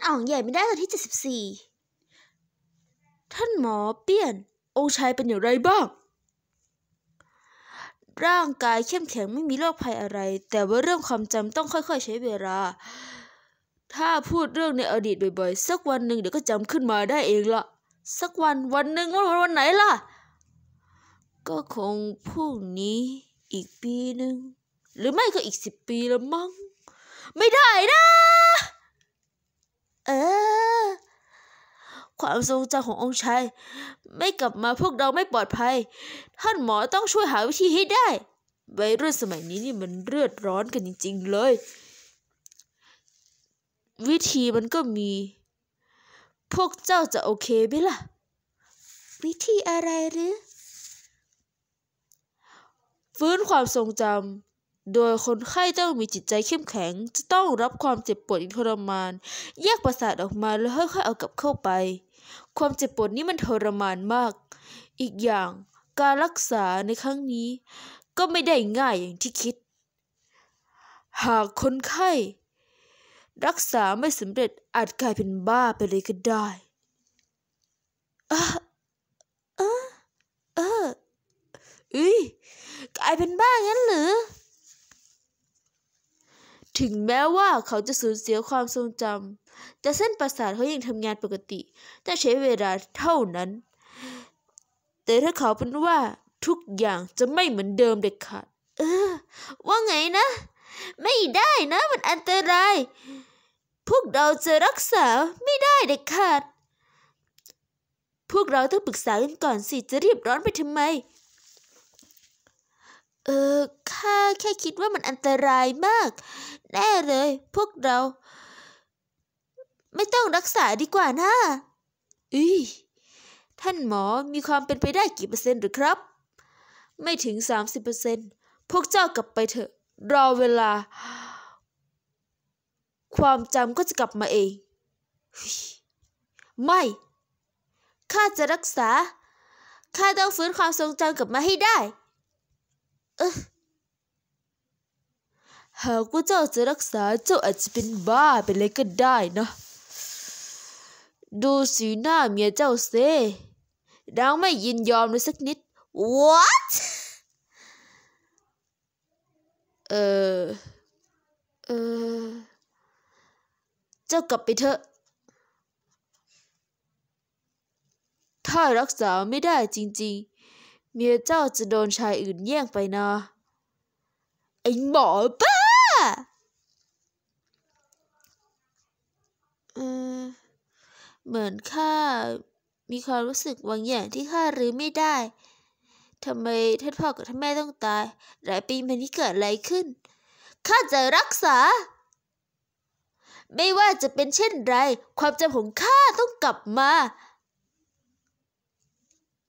อ่องใหญ่ไม่ได้ตอนที่74ท่านหมอเปี้ยนองค์ชายเป็นอย่างไรบ้างร่างกายเข้มแข็งไม่มีโรคภัยอะไรแต่ว่าเรื่องความจำต้องค่อยๆใช้เวลาถ้าพูดเรื่องในอดีตบ่อยๆสักวันหนึ่งเดี๋ยวก็จำขึ้นมาได้เองละสักวันหนึ่งวันไหนล่ะก็คงพรุ่งนี้อีกปีหนึ่งหรือไม่ก็อีก10 ปีแล้วมั้งไม่ได้นะความทรงจำขององค์ชายไม่กลับมาพวกเราไม่ปลอดภัยท่านหมอต้องช่วยหาวิธีให้ได้วัยรุ่นสมัยนี้นี่มันเลือดร้อนกันจริงๆเลยวิธีมันก็มีพวกเจ้าจะโอเคไหมล่ะวิธีอะไรหรือฟื้นความทรงจำโดยคนไข้ต้องมีจิตใจเข้มแข็งจะต้องรับความเจ็บปวดทรมานแยกประสาทออกมาแล้วค่อยๆเอากลับเข้าไปความเจ็บปวดนี้มันทรมานมากอีกอย่างการรักษาในครั้งนี้ก็ไม่ได้ง่ายอย่างที่คิดหากคนไข้รักษาไม่สำเร็จอาจกลายเป็นบ้าไปเลยก็ได้กลายเป็นบ้างั้นหรือถึงแม้ว่าเขาจะสูญเสียความทรงจำแต่เส้นประสาทเขายังทำงานปกติแต่ใช้เวลาเท่านั้นแต่ถ้าเขาเป็นว่าทุกอย่างจะไม่เหมือนเดิมเด็ดขาดว่าไงนะไม่ได้นะมันอันตรายพวกเราจะรักษาไม่ได้เด็ดขาดพวกเราต้องปรึกษากันก่อนสิจะรีบร้อนไปทำไมข้าแค่คิดว่ามันอันตรายมากแน่เลยพวกเราไม่ต้องรักษาดีกว่านะท่านหมอมีความเป็นไปได้กี่เปอร์เซ็นต์หรือครับไม่ถึง30%พวกเจ้ากลับไปเถอะรอเวลาความจำก็จะกลับมาเองไม่ข้าจะรักษาข้าต้องฟื้นความทรงจำกลับมาให้ได้หากว่าเจ้าจะรักษาเจ้าอาจจะเป็นบ้าไปเลยก็ได้นะดูสีหน้าเมียเจ้าเซ่ดังไม่ยินยอมเลยสักนิด What เจ้ากลับไปเถอะถ้ารักษาไม่ได้จริงๆเมียเจ้าจะโดนชายอื่นแย่งไปนะไอ้หมอบ้าเหมือนข้ามีความรู้สึกบางอย่างที่ข้าลืมไม่ได้ทำไมท่านพ่อกับท่านแม่ต้องตายหลายปีมานี้เกิดอะไรขึ้นข้าจะรักษาไม่ว่าจะเป็นเช่นไรความจำของข้าต้องกลับมา